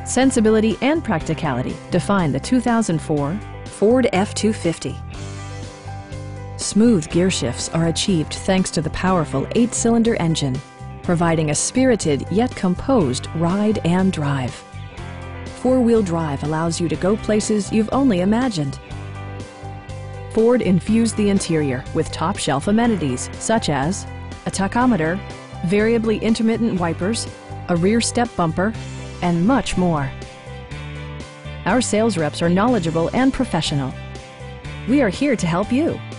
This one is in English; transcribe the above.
Sensibility and practicality define the 2004 Ford F-250. Smooth gear shifts are achieved thanks to the powerful 8-cylinder engine, providing a spirited yet composed ride and drive. Four-wheel drive allows you to go places you've only imagined. Ford infused the interior with top-shelf amenities such as a tachometer, variably intermittent wipers, a rear step bumper, and much more. Our sales reps are knowledgeable and professional. We are here to help you.